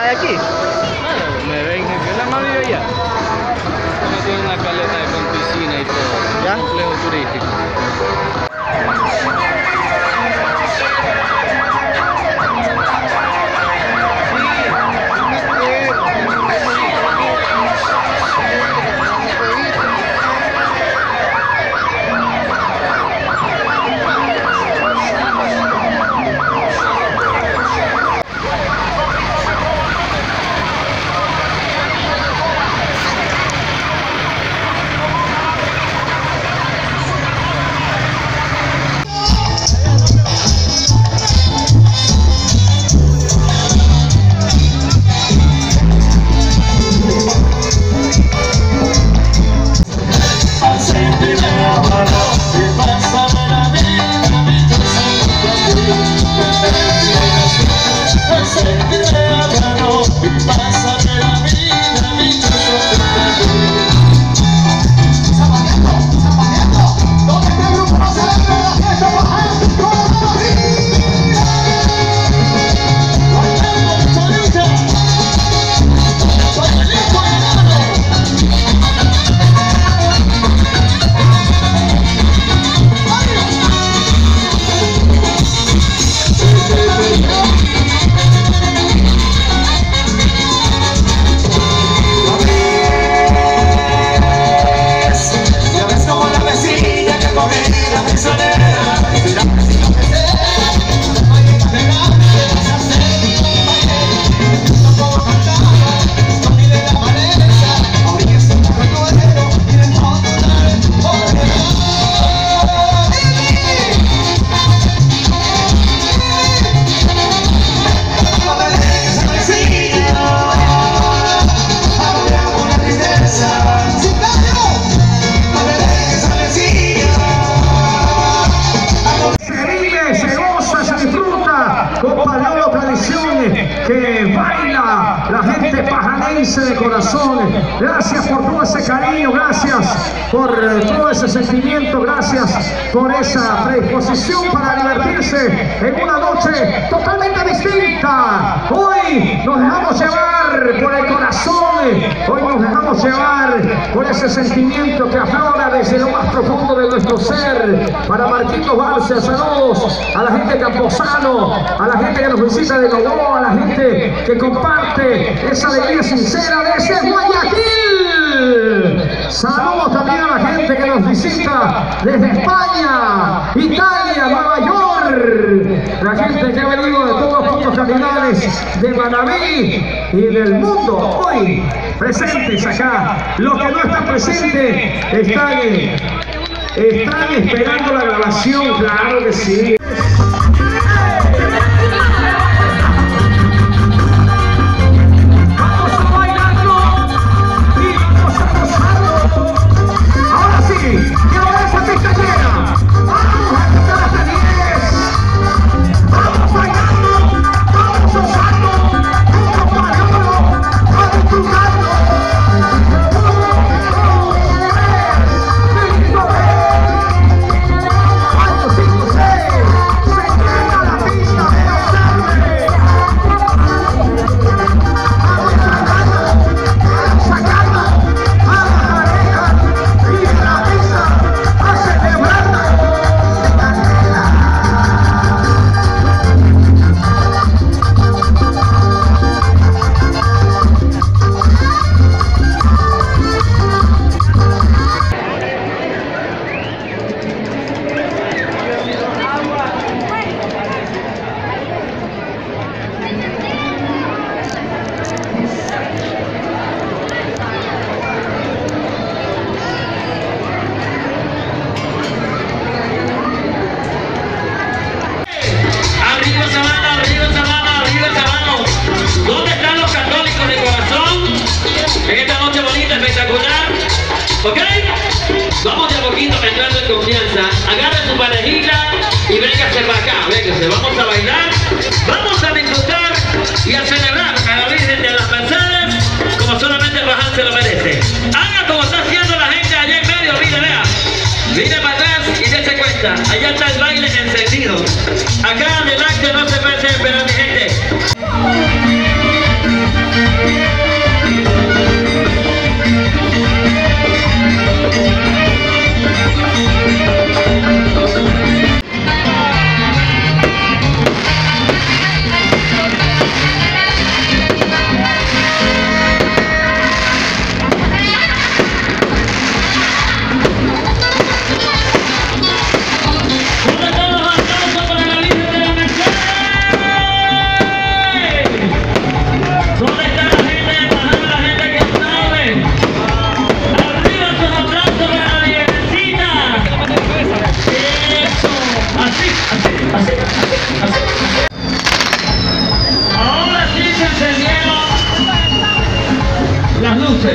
de aquí? Me ven, yo la más vivo allá. No tiene una caleta con piscina y todo. ¿Ya? Un complejo turístico. Que baila la gente pajanense de corazones. Gracias por todo ese cariño, gracias por todo ese sentimiento, gracias por esa predisposición para divertirse en una noche totalmente distinta. Hoy nos dejamos llevar por el corazón, hoy nos dejamos llevar por ese sentimiento que aflora desde lo más profundo de nuestro ser. Para Marquitos Barcia, saludos a la gente de Camposano, a la gente que nos visita de Novoa, a la gente que comparte esa alegría sincera de ese Guayaquil. Saludos también a la gente que nos visita desde España, Italia, Nueva York, la gente que ha venido de todos los puntos cardinales de Manabí y del mundo. Hoy presentes acá, los que no están presentes están esperando la grabación, claro que sí. ¿Ok? Vamos de a poquito entrando en confianza. Agarra su parejita y véngase para acá. Véngase, vamos a bailar, vamos a disfrutar y a celebrar a la Virgen de las Mercedes como solamente Baján se lo merece. Haga como está haciendo la gente allá en medio. Mire, vea. Mire para atrás y dése cuenta. Allá está el baile encendido. Acá adelante no se puede esperar, mi gente. luces.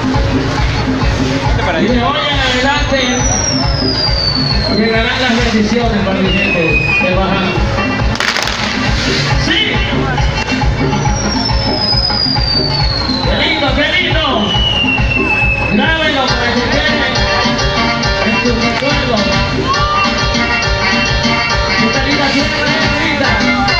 Y de hoy en adelante llegarán las bendiciones para mi gente de Baján. ¡Sí! ¡Qué lindo, qué lindo! Grábenlo para que quede en sus recuerdos. Esta linda tierra es bonita.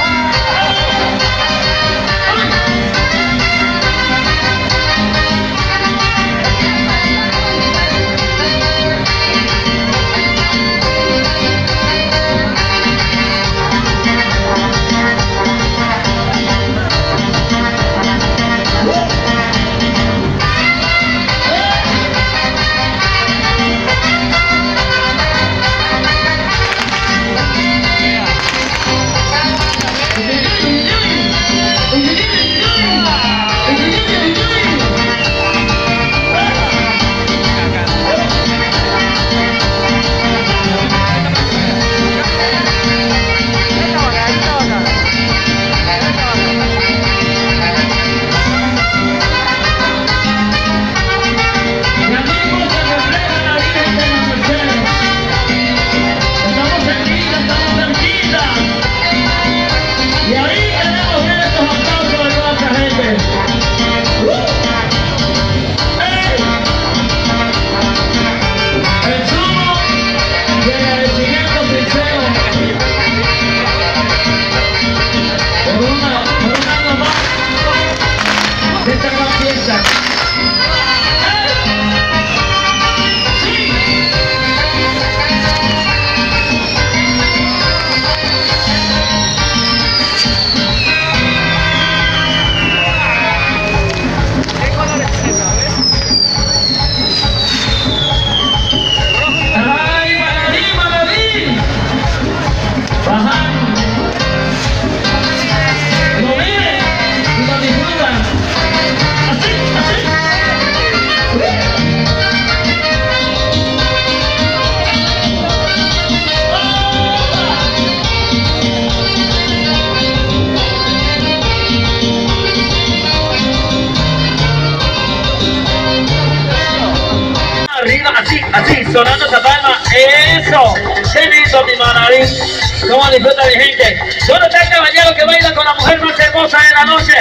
Así, sonando esa palma, eso, qué lindo mi Manaví, cómo disfruta mi gente. ¿Dónde está el caballero que baila con la mujer más hermosa de la noche?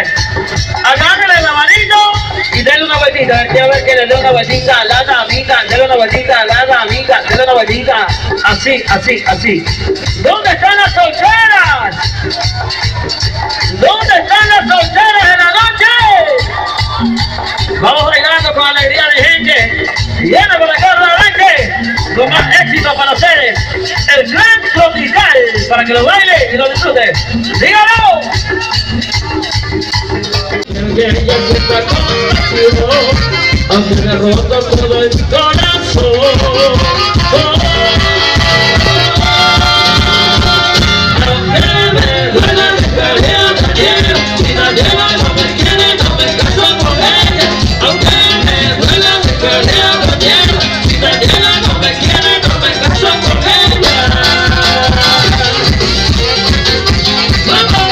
Agárrele la manito y denle una vueltita, quiero ver que le dé una vueltita a la damita, denle una vueltita a la damita, denle una vueltita, así, así, así. ¿Dónde están las solteras? ¿Dónde están las solteras de la noche? Vamos bailando con alegría de gente, llena por acá nuevamente, con más éxito para ustedes, el Gran Tropical, para que lo baile y lo disfrute. ¡Dígalo! Que ella se está conmigo, aunque me roto todo el corazón. Aunque me duela de pelea también, si la lleva no me quiere, no me caso con ella. Aunque me duela de pelea también, si la lleva no me quiere, no me caso con ella. ¡Vamos!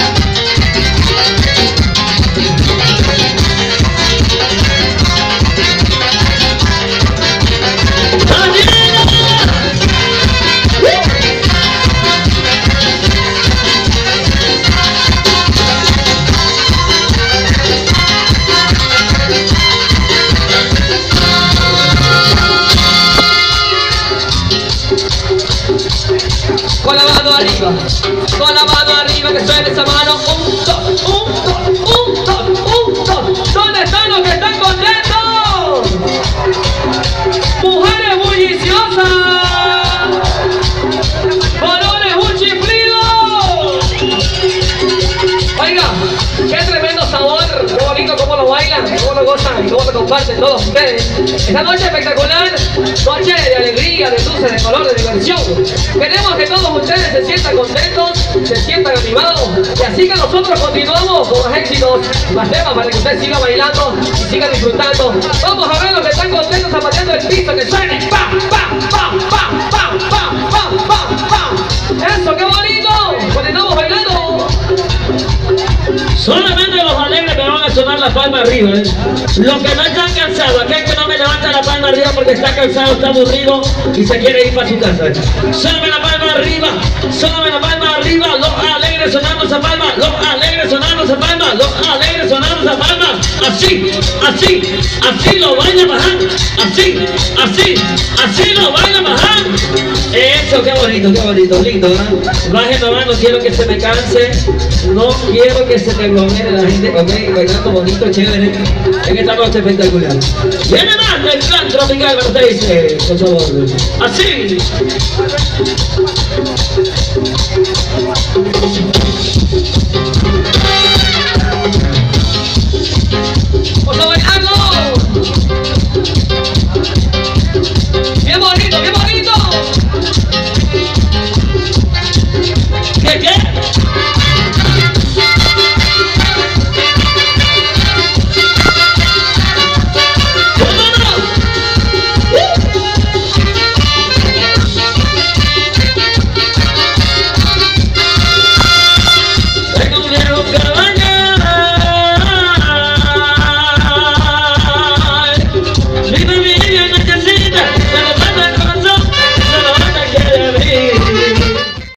Con la mano arriba, que suene esa mano. Un, dos, un, dos, un, dos, un, dos. ¿Dónde están los que están contentos? Mujeres bulliciosas, varones buchiflidos. Oiga, qué tremendo sabor, qué bonito cómo lo bailan, cómo lo gozan y cómo lo comparten todos ustedes. Esta noche espectacular, noche de alegría, de luces, de color, de diversión. Queremos que todos ustedes se sientan contentos, se sientan animados y así que nosotros continuamos con más éxitos, más temas para que ustedes sigan bailando y sigan disfrutando. Vamos a ver los que están contentos zapateando el piso, que suene ¡pam, pam, pam, pam, pam, pam, pam, pam, pam! ¡Eso, qué bonito! Continuamos bailando. Solamente los alegres me van a sonar la palma arriba, ¿eh? Los que no están cansados, aquel que no me levanta la palma arriba porque está cansado, está aburrido y se quiere ir para su casa. Sóname la palma arriba, sóname la palma arriba, los alegres sonando esa palma, los alegres sonando esa palma, los alegres sonando esa palma. Así, así, así lo van a bajar, así, así, así lo van a bajar. Eso, qué bonito, lindo, ¿no? Bajen la mano, no quiero que se me canse, no quiero que se me glomere la gente, ok, bailando bonito, chévere, en esta noche espectacular. Viene más del plan tropical para ustedes, por favor, así.